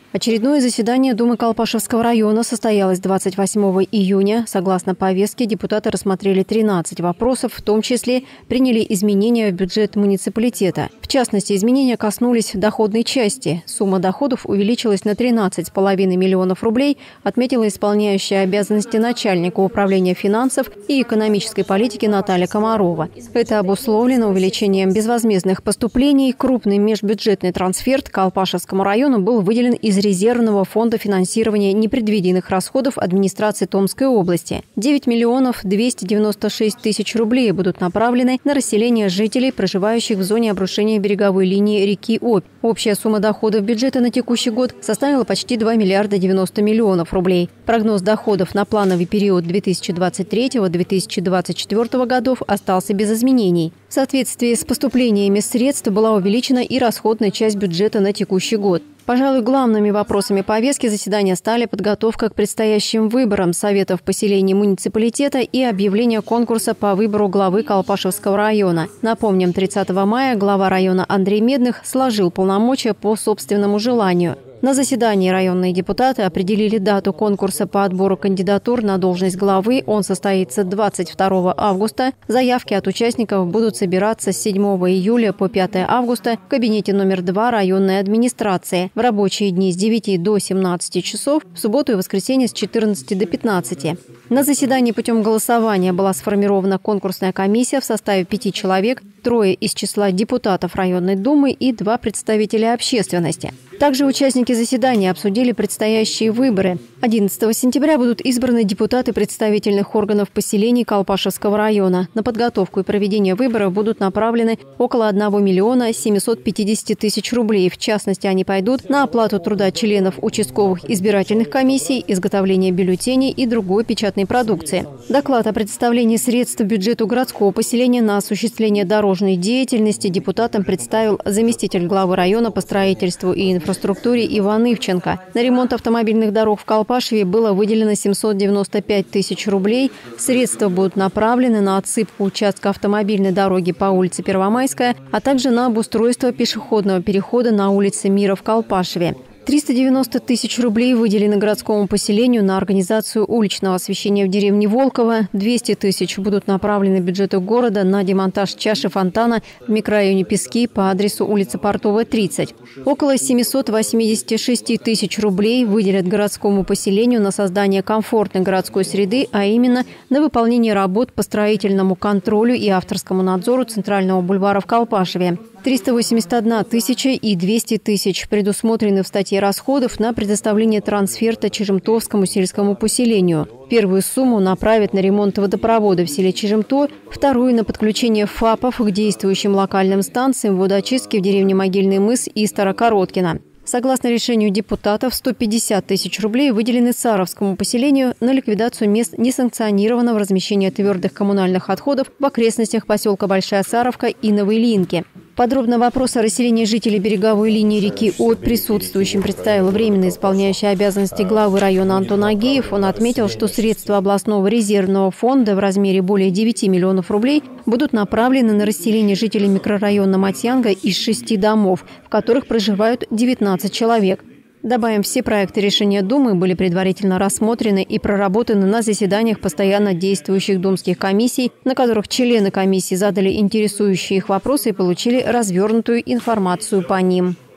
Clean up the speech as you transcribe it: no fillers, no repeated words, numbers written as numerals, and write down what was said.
Очередное заседание Думы Колпашевского района состоялось 28 июня. Согласно повестке, депутаты рассмотрели 13 вопросов, в том числе приняли изменения в бюджет муниципалитета. В частности, изменения коснулись доходной части. Сумма доходов увеличилась на 13,5 миллионов рублей, отметила исполняющая обязанности начальника управления финансов и экономической политики Наталья Комарова. Это обусловлено увеличением безвозмездных поступлений. Крупный межбюджетный трансфер Колпашевскому району был выделен из резервного фонда финансирования непредвиденных расходов администрации Томской области. 9 миллионов 296 тысяч рублей будут направлены на расселение жителей, проживающих в зоне обрушения береговой линии реки Обь. Общая сумма доходов бюджета на текущий год составила почти 2 миллиарда 90 миллионов рублей. Прогноз доходов на плановый период 2023-2024 годов остался без изменений. В соответствии с поступлениями средств была увеличена и расходная часть бюджета на текущий год. Пожалуй, главными вопросами повестки заседания стали подготовка к предстоящим выборам советов поселений муниципалитета и объявление конкурса по выбору главы Колпашевского района. Напомним, 30 мая глава района Андрей Медных сложил полномочия по собственному желанию. На заседании районные депутаты определили дату конкурса по отбору кандидатур на должность главы. Он состоится 22 августа. Заявки от участников будут собираться с 7 июля по 5 августа в кабинете номер 2 районной администрации. В рабочие дни с 9 до 17 часов, в субботу и воскресенье с 14 до 15. На заседании путем голосования была сформирована конкурсная комиссия в составе 5 человек, 3 из числа депутатов районной думы и 2 представителя общественности. Также участники заседания обсудили предстоящие выборы. 11 сентября будут избраны депутаты представительных органов поселений Колпашевского района. На подготовку и проведение выборов будут направлены около 1 миллиона 750 тысяч рублей. В частности, они пойдут на оплату труда членов участковых избирательных комиссий, изготовление бюллетеней и другой печатной продукции. Доклад о предоставлении средств бюджету городского поселения на осуществление дорожной деятельности депутатам представил заместитель главы района по строительству и инфраструктуре Иван Ивченко. На ремонт автомобильных дорог в Колпашеве было выделено 795 тысяч рублей. Средства будут направлены на отсыпку участка автомобильной дороги по улице Первомайская, а также на обустройство пешеходного перехода на улице Мира в Колпашеве. 390 тысяч рублей выделены городскому поселению на организацию уличного освещения в деревне Волково. 200 тысяч будут направлены бюджету города на демонтаж чаши фонтана в микрорайоне Пески по адресу улица Портовая, 30. Около 786 тысяч рублей выделят городскому поселению на создание комфортной городской среды, а именно на выполнение работ по строительному контролю и авторскому надзору Центрального бульвара в Колпашеве. 381 тысяча и 200 тысяч предусмотрены в статье расходов на предоставление трансферта Чижемтовскому сельскому поселению. Первую сумму направят на ремонт водопровода в селе Чижемто, вторую – на подключение ФАПов к действующим локальным станциям водоочистки в деревне Могильный мыс и Старокороткино. Согласно решению депутатов, 150 тысяч рублей выделены Саровскому поселению на ликвидацию мест несанкционированного размещения твердых коммунальных отходов в окрестностях поселка Большая Саровка и Новоильинки. Подробно вопрос о расселении жителей береговой линии реки Обь присутствующим представил временно исполняющий обязанности главы района Антон Агеев. Он отметил, что средства областного резервного фонда в размере более 9 миллионов рублей будут направлены на расселение жителей микрорайона Матьянга из 6 домов, в которых проживают 19 человек. Добавим, все проекты решения Думы были предварительно рассмотрены и проработаны на заседаниях постоянно действующих думских комиссий, на которых члены комиссии задали интересующие их вопросы и получили развернутую информацию по ним.